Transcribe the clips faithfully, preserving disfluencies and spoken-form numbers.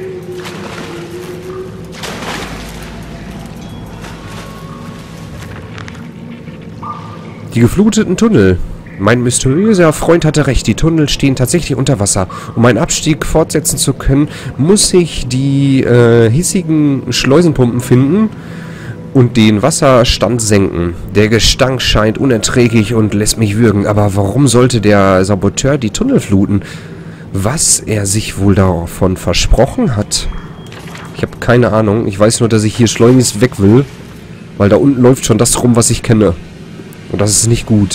Die gefluteten Tunnel. Mein mysteriöser Freund hatte recht, die Tunnel stehen tatsächlich unter Wasser. Um einen Abstieg fortsetzen zu können, muss ich die äh, hissigen Schleusenpumpen finden und den Wasserstand senken. Der Gestank scheint unerträglich und lässt mich würgen. Aber warum sollte der Saboteur die Tunnel fluten? Was er sich wohl davon versprochen hat? Ich habe keine Ahnung. Ich weiß nur, dass ich hier schleunigst weg will. Weil da unten läuft schon das rum, was ich kenne. Und das ist nicht gut.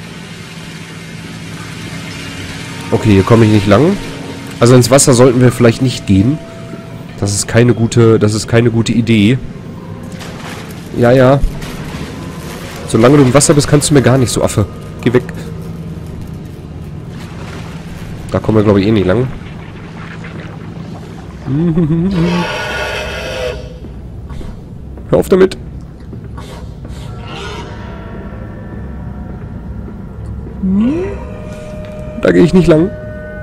Okay, hier komme ich nicht lang. Also ins Wasser sollten wir vielleicht nicht gehen. Das ist keine gute, das ist keine gute Idee. Ja, ja. Solange du im Wasser bist, kannst du mir gar nicht, so Affe. Geh weg. Da kommen wir, glaube ich, eh nicht lang. Hör auf damit. Da gehe ich nicht lang.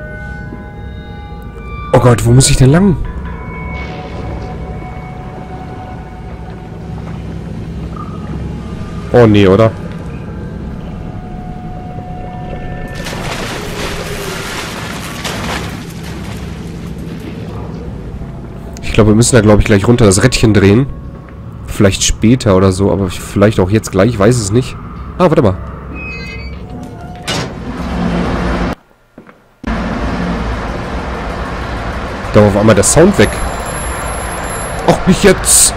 Oh Gott, wo muss ich denn lang? Oh nee, oder? Ich glaube, wir müssen da, glaube ich, gleich runter das Rädchen drehen. Vielleicht später oder so, aber vielleicht auch jetzt gleich, ich weiß es nicht. Ah, warte mal. Da war auf einmal der Sound weg. Och, nicht jetzt!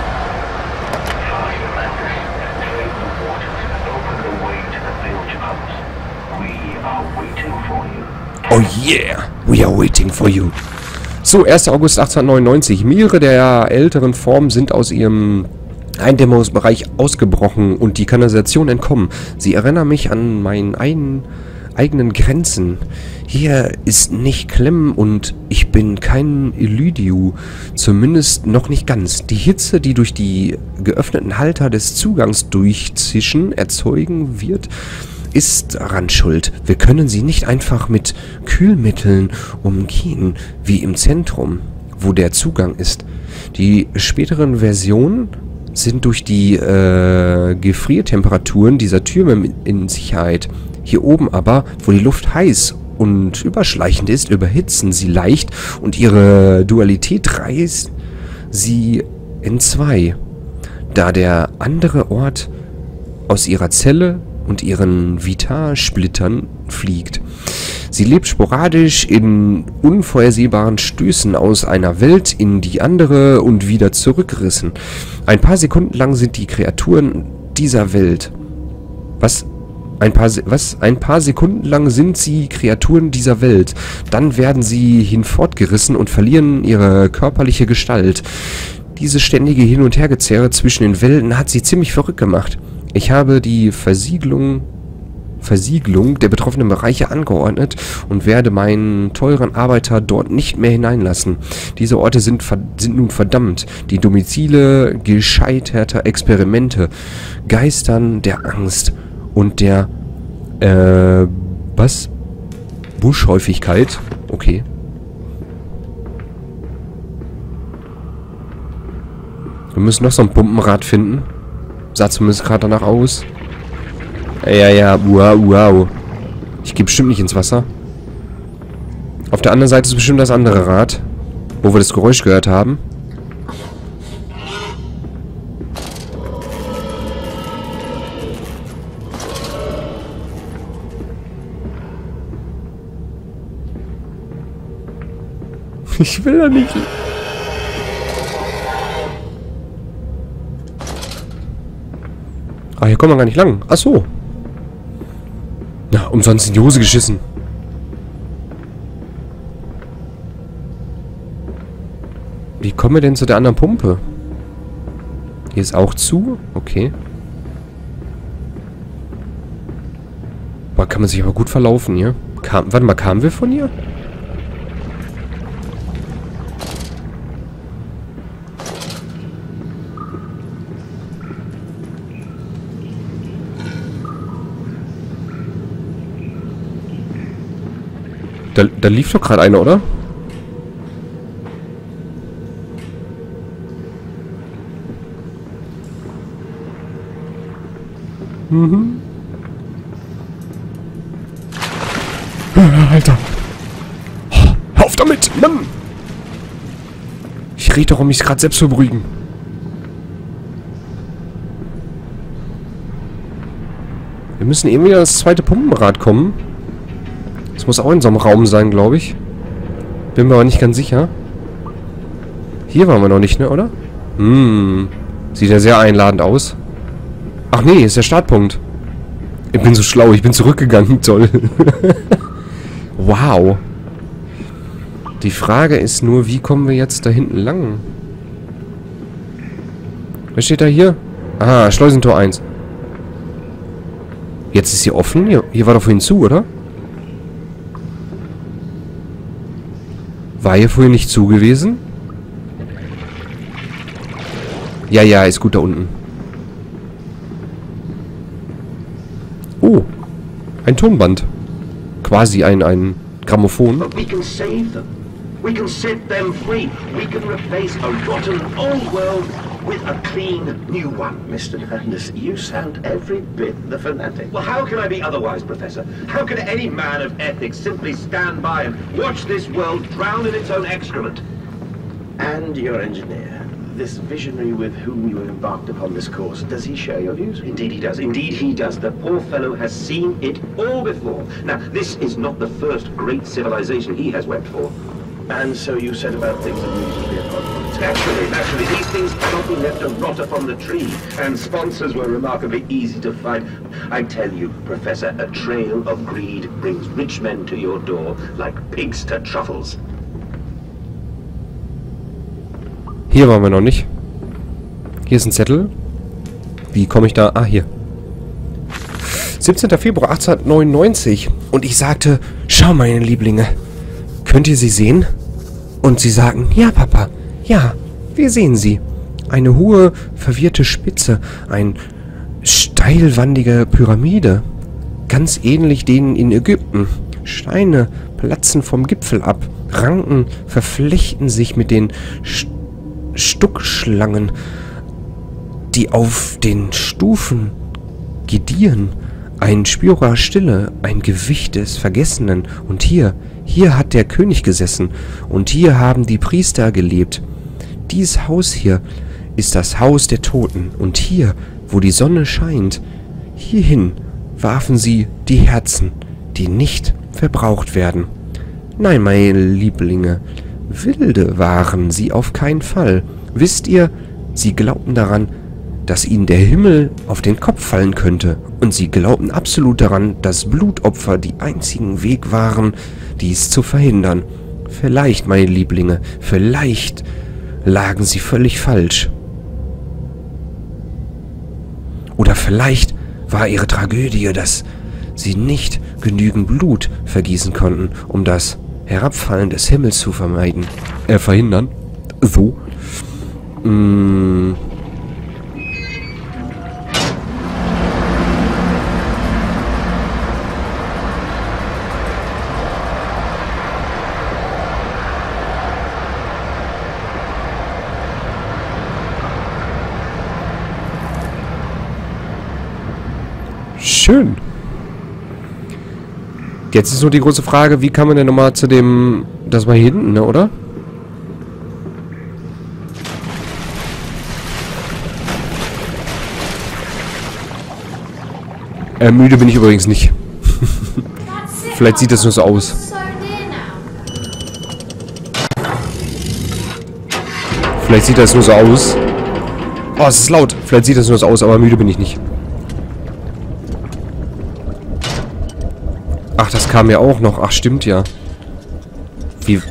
Oh yeah, we are waiting for you. So, erster August achtzehnhundertneunundneunzig. Mehrere der älteren Formen sind aus ihrem Eindämmungsbereich ausgebrochen und die Kanalisation entkommen. Sie erinnern mich an meinen ein, eigenen Grenzen. Hier ist nicht Klemm und ich bin kein Elydiu. Zumindest noch nicht ganz. Die Hitze, die durch die geöffneten Halter des Zugangs durchzischen erzeugen wird, ist daran schuld. Wir können sie nicht einfach mit Kühlmitteln umgehen, wie im Zentrum, wo der Zugang ist. Die späteren Versionen sind durch die äh, Gefriertemperaturen dieser Türme in Sicherheit. Hier oben aber, wo die Luft heiß und überschleichend ist, überhitzen sie leicht und ihre Dualität reißt sie in zwei, da der andere Ort aus ihrer Zelle und ihren Vitalsplittern fliegt. Sie lebt sporadisch in unvorhersehbaren Stößen aus einer Welt in die andere und wieder zurückgerissen. Ein paar Sekunden lang sind die Kreaturen dieser Welt. Was? Ein paar, was? Ein paar Sekunden lang sind sie Kreaturen dieser Welt. Dann werden sie hinfortgerissen und verlieren ihre körperliche Gestalt. Diese ständige Hin- und Hergezerre zwischen den Welten hat sie ziemlich verrückt gemacht. Ich habe die Versiegelung, Versiegelung der betroffenen Bereiche angeordnet und werde meinen teuren Arbeiter dort nicht mehr hineinlassen. Diese Orte sind, sind nun verdammt. Die Domizile gescheiterter Experimente, Geistern der Angst und der, äh, was? Buschhäufigkeit? Okay. Wir müssen noch so ein Pumpenrad finden. Sah zumindest gerade danach aus. Ja, ja, wow, wow. Ich gehe bestimmt nicht ins Wasser. Auf der anderen Seite ist bestimmt das andere Rad, wo wir das Geräusch gehört haben. Ich will da nicht. Ah, hier kommen wir gar nicht lang. Ach so. Na, umsonst in die Hose geschissen. Wie kommen wir denn zu der anderen Pumpe? Hier ist auch zu. Okay. Boah, kann man sich aber gut verlaufen hier. Kam, warte mal, kamen wir von hier? Da, da lief doch gerade einer, oder? Mhm. Alter. Oh, hör auf damit, Mann! Ich rede doch, um mich gerade selbst zu beruhigen. Wir müssen irgendwie an das zweite Pumpenrad kommen. Das muss auch in so einem Raum sein, glaube ich. Bin mir aber nicht ganz sicher. Hier waren wir noch nicht, ne, oder? Hm. Sieht ja sehr einladend aus. Ach nee, ist der Startpunkt. Ich bin so schlau, ich bin zurückgegangen. Toll. Wow. Die Frage ist nur, wie kommen wir jetzt da hinten lang? Was steht da hier? Aha, Schleusentor eins. Jetzt ist hier offen? Hier, hier war doch vorhin zu, oder? War hier vorhin nicht zu gewesen? Ja, ja, ist gut da unten. Oh. Ein Tonband. Quasi ein, ein Grammophon. But we can save them. We can set them free. We can replace a rotten old world with a clean new one. Mister Landis, you sound every bit the fanatic. Well, how can I be otherwise, Professor? How can any man of ethics simply stand by and watch this world drown in its own excrement? And your engineer, this visionary with whom you have embarked upon this course, does he share your views? Indeed he does. Indeed he does. The poor fellow has seen it all before. Now, this is not the first great civilization he has wept for. And so you set about things immediately upon them. Naturally, naturally, these things cannot be left to rot upon the tree. And sponsors were remarkably easy to find. I tell you, Professor, a trail of greed brings rich men to your door like pigs to truffles. Hier waren wir noch nicht. Hier ist ein Zettel. Wie komme ich da? Ah, hier. siebzehnter Februar achtzehnhundertneunundneunzig. Und ich sagte, schau, meine Lieblinge. Könnt ihr sie sehen? Und sie sagen, ja, Papa. Ja, wir sehen sie. Eine hohe, verwirrte Spitze. Ein steilwandige Pyramide. Ganz ähnlich denen in Ägypten. Steine platzen vom Gipfel ab. Ranken verflechten sich mit den St Stuckschlangen, die auf den Stufen gediehen. Ein spürbarer Stille, ein Gewicht des Vergessenen. Und hier, hier hat der König gesessen. Und hier haben die Priester gelebt. Dies Haus hier ist das Haus der Toten. Und hier, wo die Sonne scheint, hierhin warfen sie die Herzen, die nicht verbraucht werden. Nein, meine Lieblinge, Wilde waren sie auf keinen Fall. Wisst ihr, sie glaubten daran, dass ihnen der Himmel auf den Kopf fallen könnte. Und sie glaubten absolut daran, dass Blutopfer die einzigen Weg waren, dies zu verhindern. Vielleicht, meine Lieblinge, vielleicht lagen sie völlig falsch. Oder vielleicht war ihre Tragödie, dass sie nicht genügend Blut vergießen konnten, um das Herabfallen des Himmels zu vermeiden. Äh, verhindern. So. Mm. Schön. Jetzt ist nur die große Frage, wie kann man denn nochmal zu dem... Das war hier hinten, ne, oder? Äh, müde bin ich übrigens nicht. Vielleicht sieht das nur so aus. Vielleicht sieht das nur so aus. Oh, es ist laut. Vielleicht sieht das nur so aus, aber müde bin ich nicht. Ach, das kam ja auch noch. Ach, stimmt ja. Wie...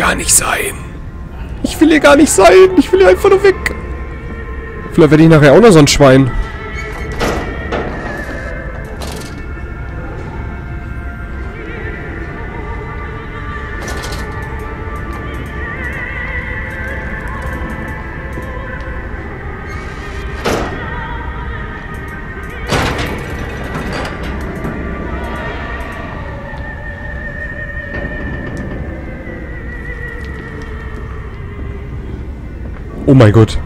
gar nicht sein. Ich will hier gar nicht sein. Ich will hier einfach nur weg. Vielleicht werde ich nachher auch noch so ein Schwein. Oh mein Gott.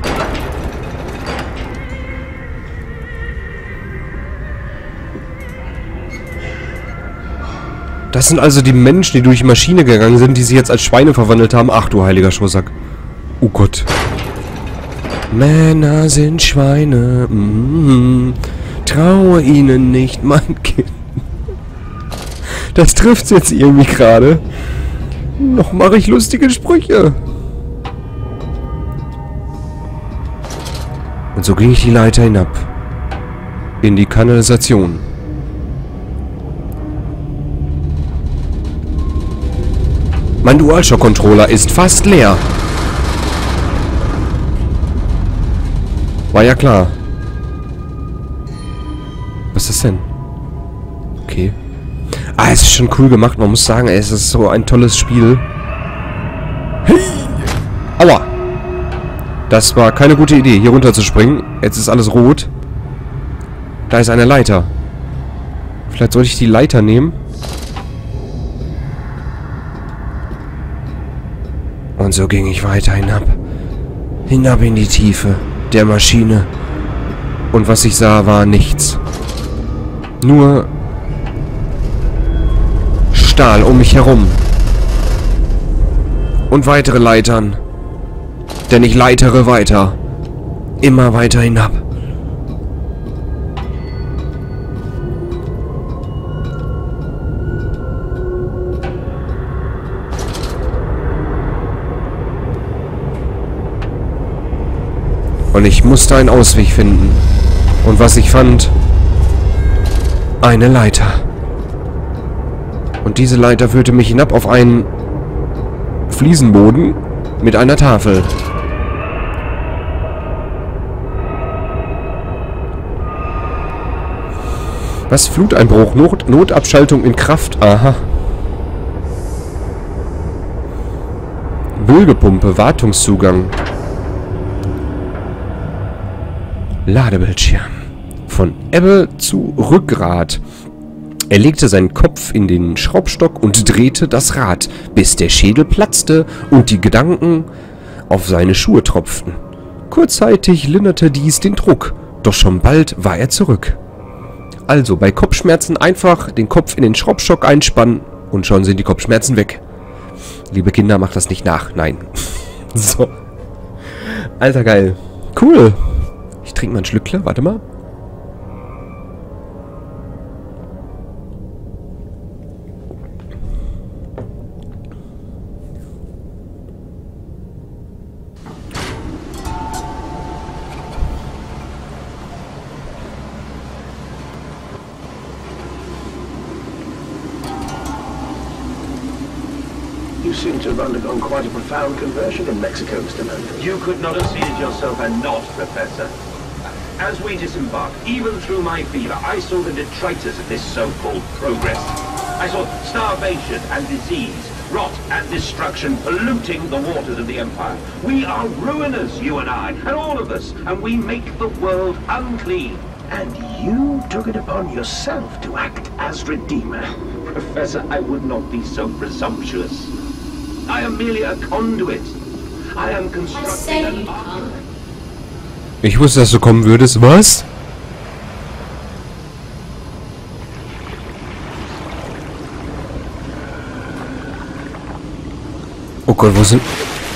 Das sind also die Menschen, die durch die Maschine gegangen sind, die sich jetzt als Schweine verwandelt haben. Ach du heiliger Strohsack. Oh Gott. Männer sind Schweine. Mm-hmm. Traue ihnen nicht, mein Kind. Das trifft's jetzt irgendwie gerade. Noch mache ich lustige Sprüche. Und so ging ich die Leiter hinab. In die Kanalisation. Mein DualShock-Controller ist fast leer. War ja klar. Was ist das denn? Okay. Ah, es ist schon cool gemacht. Man muss sagen, es ist so ein tolles Spiel. Hey! Aua! Das war keine gute Idee, hier runter zu springen. Jetzt ist alles rot. Da ist eine Leiter. Vielleicht sollte ich die Leiter nehmen. Und so ging ich weiter hinab. Hinab in die Tiefe der Maschine. Und was ich sah, war nichts. Nur Stahl um mich herum. Und weitere Leitern. Denn ich leitere weiter. Immer weiter hinab. Und ich musste einen Ausweg finden. Und was ich fand... eine Leiter. Und diese Leiter führte mich hinab auf einen Fliesenboden mit einer Tafel. Was? Fluteinbruch? Not Notabschaltung in Kraft? Aha. Bölgepumpe, Wartungszugang. Ladebildschirm. Von Ebbe zu Rückgrat. Er legte seinen Kopf in den Schraubstock und drehte das Rad, bis der Schädel platzte und die Gedanken auf seine Schuhe tropften. Kurzzeitig linderte dies den Druck, doch schon bald war er zurück. Also, bei Kopfschmerzen einfach den Kopf in den Schraubstock einspannen und schon sind die Kopfschmerzen weg. Liebe Kinder, macht das nicht nach. Nein. So. Alter, geil. Cool. Ich trinke mal ein Schlückle. Warte mal. You seem to have undergone quite a profound conversion in Mexico, Mister London. You could not have seen it yourself and not, Professor. As we disembarked, even through my fever, I saw the detritus of this so-called progress. I saw starvation and disease, rot and destruction polluting the waters of the Empire. We are ruiners, you and I, and all of us, and we make the world unclean. And you took it upon yourself to act as Redeemer. Professor, I would not be so presumptuous. I am merely a conduit. I am constructing an ark. Ich wusste, dass du kommen würdest. Was? Oh Gott, wo sind...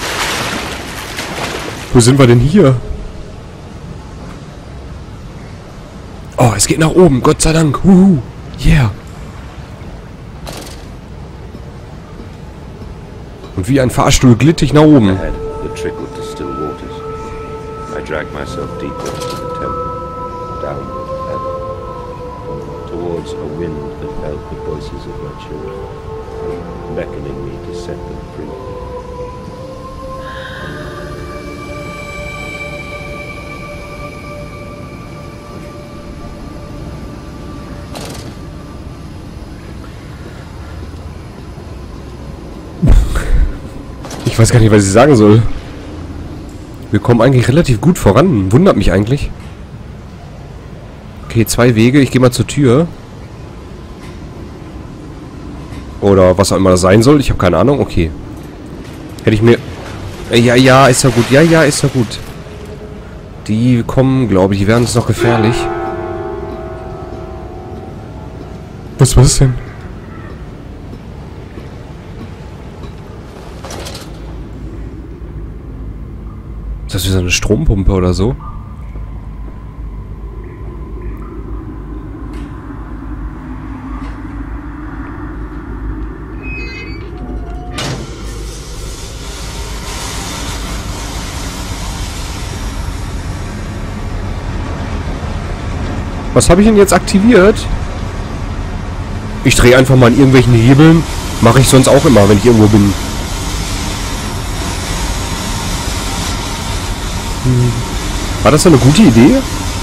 Wo sind wir denn hier? Oh, es geht nach oben. Gott sei Dank. Huhu. Yeah. Und wie ein Fahrstuhl glitt ich nach oben. Ahead, the trickle to still waters. I dragged myself deeper into the temple, downward ever, towards a wind that held the voices of my children, beckoning me to set them free. Ich weiß gar nicht, was ich sagen soll. Wir kommen eigentlich relativ gut voran. Wundert mich eigentlich. Okay, zwei Wege. Ich gehe mal zur Tür. Oder was auch immer das sein soll. Ich habe keine Ahnung. Okay. Hätte ich mir... Ja, ja, ist ja gut. Ja, ja, ist ja gut. Die kommen, glaube ich. Die werden uns noch gefährlich. Was war das denn? Ist das wie so eine Strompumpe oder so? Was habe ich denn jetzt aktiviert? Ich drehe einfach mal an irgendwelchen Hebeln. Mache ich sonst auch immer, wenn ich irgendwo bin. Hm. War das so eine gute Idee?